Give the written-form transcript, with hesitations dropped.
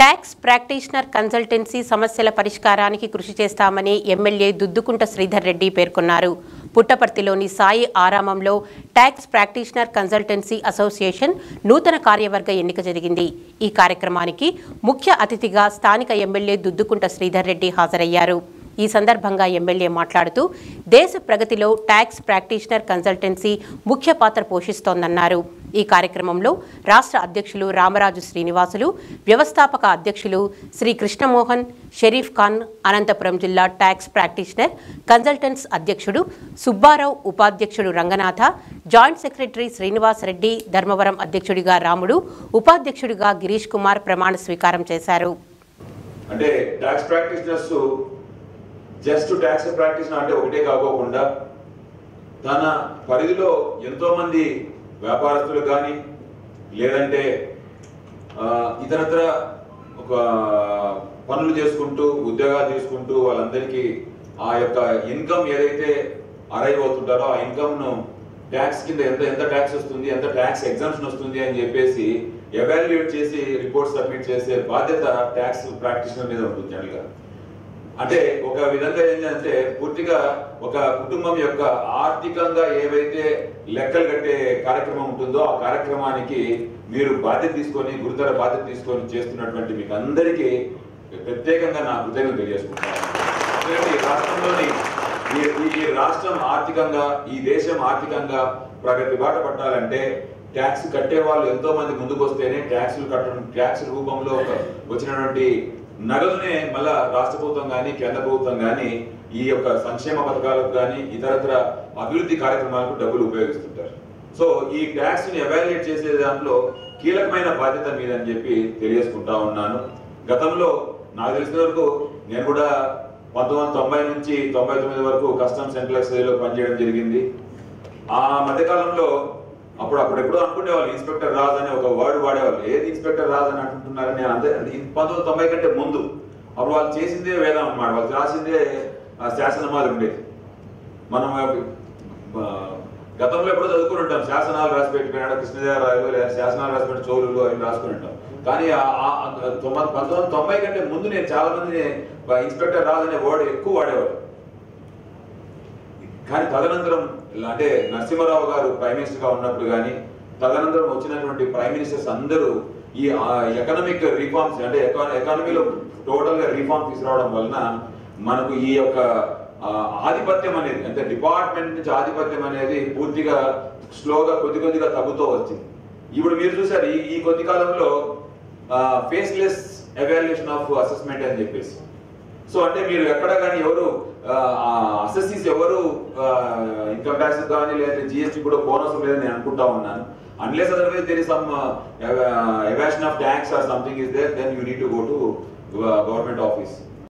Tax practitioner consultancy సమస్యల పరిష్కారానికి కృషి చేస్తామని ఎమ్మెల్యే దుద్దుకుంట శ్రీధర్ రెడ్డి పేర్కొన్నారు. పుట్టపర్తిలోని సాయి ఆరామంలో ట్యాక్స్ ప్రాక్టీషనర్ కన్సల్టెన్సీ అసోసియేషన్ నూతన కార్యవర్గ ఎన్నిక జరిగింది. ఈ కార్యక్రమానికి ముఖ్య అతిథిగా స్థానిక ఎమ్మెల్యే దుద్దుకుంట శ్రీధర్ రెడ్డి హాజరయ్యారు. ఈ సందర్భంగా ఎమ్మెల్యే మాట్లాడుతూ దేశ ప్రగతిలో ట్యాక్స్ ప్రాక్టీషనర్ కన్సల్టెన్సీ ముఖ్య పాత్ర పోషిస్తోందన్నారు. ఈ కార్యక్రమంలో రాష్ట్ర అధ్యక్షులు రామరాజు శ్రీనివాసులు, వ్యవస్థాపక అధ్యక్షులు శ్రీ కృష్ణమోహన్, షరీఫ్ ఖాన్, అనంతపురం జిల్లా ట్యాక్స్ ప్రాక్టీషనర్ కన్సల్టెంట్స్ అధ్యక్షుడు సుబ్బారావు, ఉపాధ్యక్షుడు రంగనాథ, జాయింట్ సెక్రటరీ శ్రీనివాస్ రెడ్డి, ధర్మవరం అధ్యక్షుడిగా రాముడు, ఉపాధ్యక్షుడిగా గిరీష్ కుమార్ ప్రమాణ స్వీకారం చేశారు. అంటే tax practitioners just tax practitioner అంటే ఒకటే కాకోకుండా తన పరిధిలో ఎంతో మంది వ్యాపారస్తులు కానీ లేదంటే ఇతరత్ర ఒక పనులు చేసుకుంటూ ఉద్యోగాలు చేసుకుంటూ వాళ్ళందరికీ ఆ యొక్క ఇన్కమ్ ఏదైతే అరైవ్ అవుతుంటారో ఆ ఇన్కమ్ను ట్యాక్స్ కింద ఎంత ట్యాక్స్ వస్తుంది, ఎంత ట్యాక్స్ ఎగ్జామ్షన్ వస్తుంది అని చెప్పేసి ఎవాల్యుయేట్ చేసి రిపోర్ట్ సబ్మిట్ చేసే బాధ్యత ట్యాక్స్ ప్రాక్టీషనర్ మీద ఉంటుంది. జనరల్గా అంటే ఒక విధంగా ఏంటంటే పూర్తిగా ఒక కుటుంబం యొక్క ఆర్థికంగా ఏవైతే లెక్కలు కట్టే కార్యక్రమం ఉంటుందో ఆ కార్యక్రమానికి మీరు బాధ్యత తీసుకొని, గురుతర బాధ్యత తీసుకొని చేస్తున్నటువంటి మీకు అందరికీ ప్రత్యేకంగా నా కృతజ్ఞతలు తెలియజేసుకుంటాను. ఎందుకంటే ఈ రాష్ట్రంలోని ఈ రాష్ట్రం ఆర్థికంగా, ఈ దేశం ఆర్థికంగా ప్రగతి బాట పట్టాలంటే ట్యాక్స్ కట్టే వాళ్ళు ఎంతో మంది ముందుకు వస్తేనే ట్యాక్సులు కట్టడం, ట్యాక్స్ రూపంలో వచ్చినటువంటి నగదునే మళ్ళా రాష్ట్ర ప్రభుత్వం కానీ కేంద్ర ప్రభుత్వం కానీ ఈ యొక్క సంక్షేమ పథకాలకు కానీ ఇతరత్ర అభివృద్ధి కార్యక్రమాలకు డబ్బులు ఉపయోగిస్తుంటారు. సో ఈ ట్యాక్స్ ని ఎవాల్యుయేట్ చేసే దాంట్లో కీలకమైన బాధ్యత మీదని చెప్పి తెలియజేసుకుంటా ఉన్నాను. గతంలో నాకు తెలిసిన వరకు నేను కూడా 1990 నుంచి 99 వరకు కస్టమ్స్ సెంట్రల్ ఎక్సైజ్లో పనిచేయడం జరిగింది. ఆ మధ్యకాలంలో అప్పుడెప్పుడో అనుకునేవాళ్ళు ఇన్స్పెక్టర్ రాజ్ అనే ఒక వర్డ్ వాడేవాళ్ళు. ఏది ఇన్స్పెక్టర్ రాజ్ అని అంటున్నారని నేను అంతే. 1990 కంటే ముందు అప్పుడు వాళ్ళు చేసిందే వేదం అన్నమాట, వాళ్ళు రాసిందే శాసనమాలు ఉండేది. మనం గతంలో ఎప్పుడో చదువుకుని ఉంటాం, శాసనాలు రాసి పెట్టిపోయినాడు కృష్ణదేవరాయలు లేదా శాసనాలు రాసి పెట్టి చోళులు అవి రాసుకుని ఉంటాం. కానీ 1990 కంటే ముందు నేను చాలా మంది ఇన్స్పెక్టర్ రాజ్ అనే వర్డ్ ఎక్కువ వాడేవాడు. కానీ తదనంతరం అంటే నరసింహారావు గారు ప్రైమ్ మినిస్టర్ గా ఉన్నప్పుడు కానీ తదనంతరం వచ్చినటువంటి ప్రైమ్ మినిస్టర్స్ అందరూ ఈ ఎకనామిక్ రిఫార్మ్స్ అంటే ఎకానమీలో టోటల్ గా రిఫార్మ్ తీసుకురావడం వలన మనకు ఈ యొక్క ఆధిపత్యం అనేది అంటే డిపార్ట్మెంట్ నుంచి ఆధిపత్యం అనేది పూర్తిగా స్లోగా కొద్దిగా తగ్గుతూ వచ్చింది. ఇప్పుడు మీరు చూసారు ఈ కొద్ది కాలంలో ఫేస్లెస్ ఎవాల్యుయేషన్ ఆఫ్ అసెస్మెంట్ అని చెప్పేసి. సో అంటే మీరు ఎక్కడ కానీ ఎవరు అసెసీస్ ఎవరు ఇన్కమ్ ట్యాక్స్ కానీ లేదా జిఎస్టీ కూడా బోనస్ లేదని నేను అనుకుంటా ఉన్నాను. Unless otherwise there is some evasion of tax or something is there, then you need to go to government office.